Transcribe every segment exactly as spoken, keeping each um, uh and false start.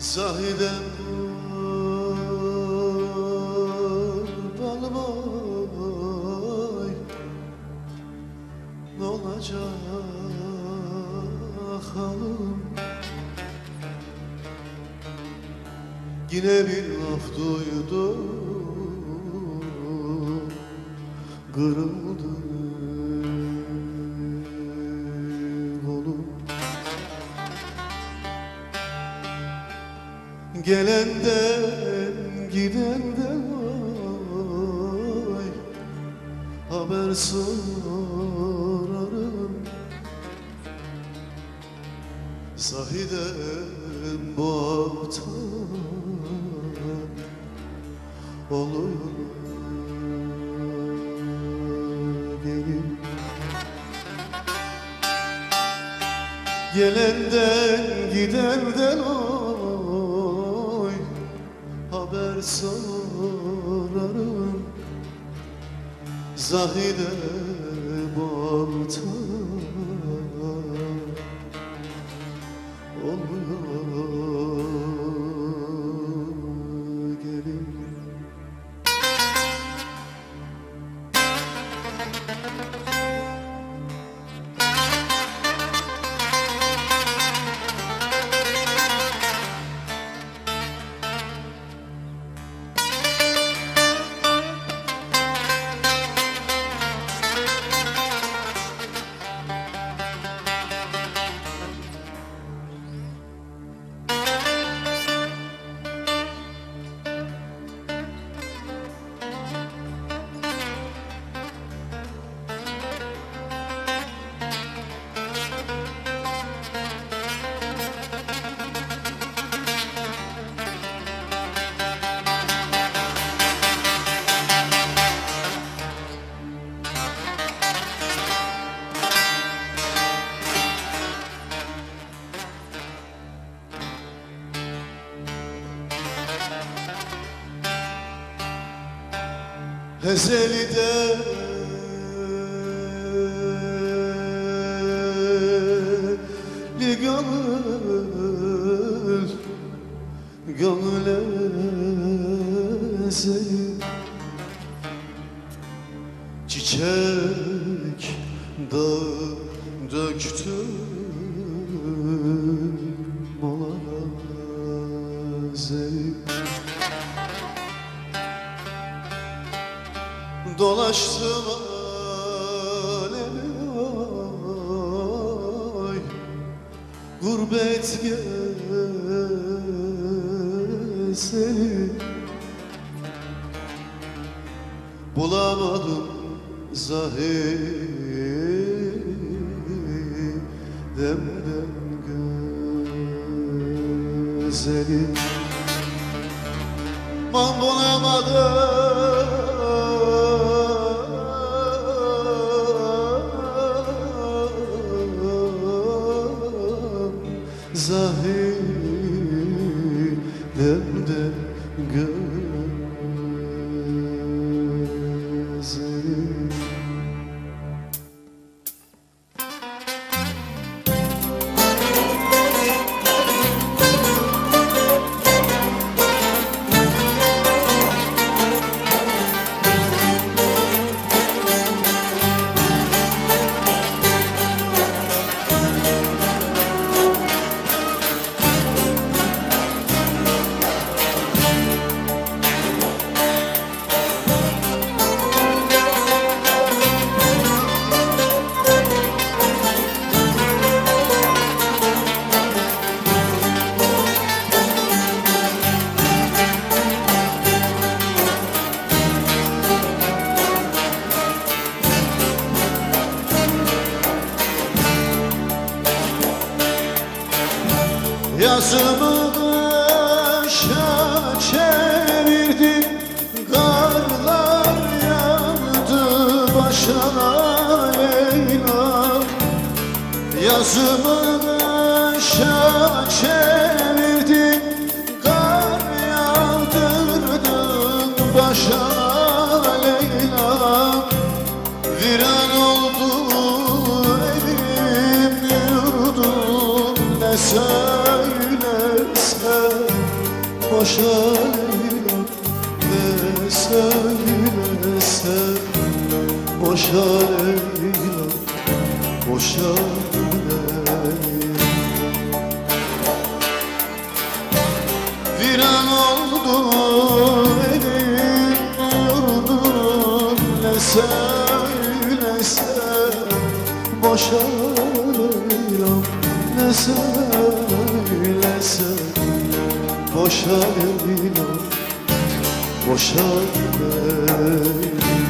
Zahide balım oy, ne olacak halim? Yine bir laf duydum, kırıldı kolum. Gelenden gidenden oy, haber sorarım. Sahiden bu haftan oluyor gelin. Gelenden gidenden oy, haber sorarım. Zahide bu haftan oluyor gelin. Ezelide li gönül, gönül ezeli, çiçek dağı döktüm molana zeli. Dolaştım alemi oy, gurbet gezeli. Bulamadım Zahidem'den güzeli. Man bulamadım Zahidem'den güzeli. Yazımı kışa çevirdi, karlar yağdı başına Leyla. Yazımı kışa çevirdi, kar yağdırdın başına Leyla. Viran oldu evim yurdum, ne söylesem boşa Leyla'm ne söylesem boşa Leyla'm, boşa Leyla'm. Viran oldu elim yurdum, ne söylesem boşa Leyla'm, ne söylesem boşa Leyla'm, boşa Leyla'm.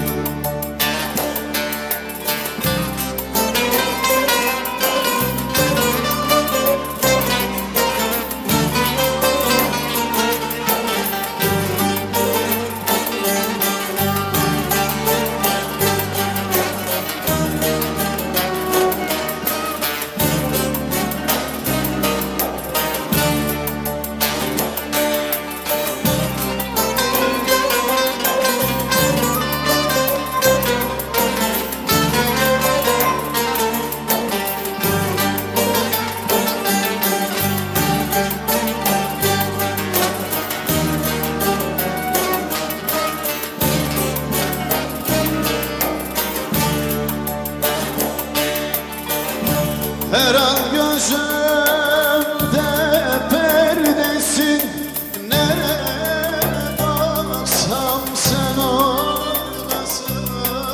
Her an gözümde perdesin, nereye baksam sen oradasın.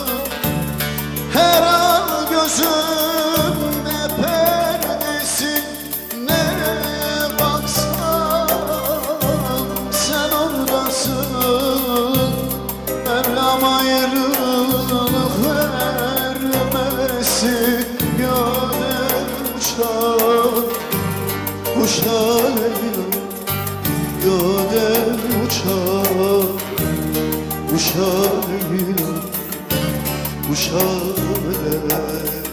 Her an gözümde perdesin, nereye baksam sen oradasın. Mevlam ayrılık vermesin, kuşa Leyla'm, göden uçar, kuşa Leyla'm, kuşa Leyla'm.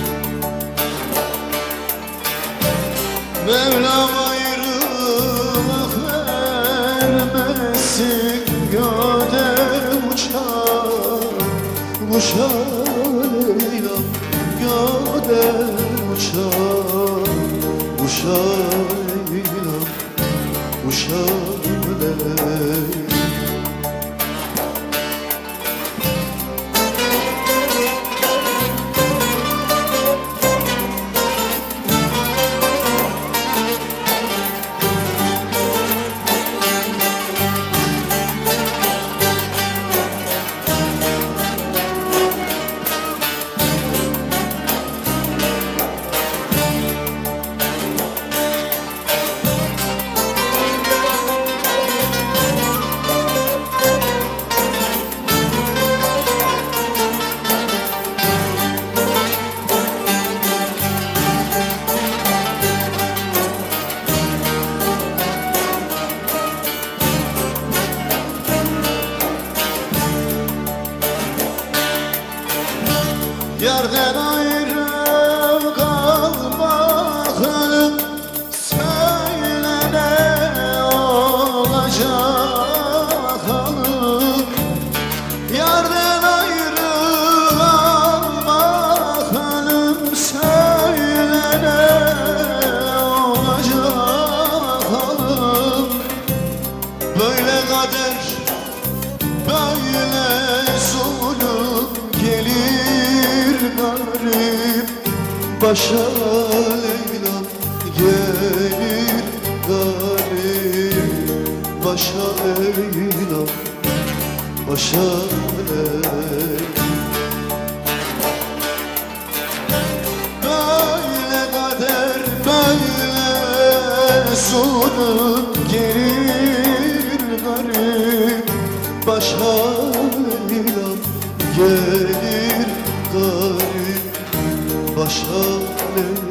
Mevlam ayrılık vermesin, göden uçar, kuşa Leyla'm, göden uçar, kuşa Leyla'm, kuşa Leyla'm. Yerden ayrı kalmak hanım, söyle ne olacak hanım. Yerden ayrı kalmak hanım, söyle ne olacak hanım. Böyle kader, böyle zulüm gelir garip başa Leyla'm, gelir garip başa Leyla'm, başa Leyla'm. Böyle kader, böyle zulüm gelir garip başa Leyla'm, gelir garip başa Leyla'm.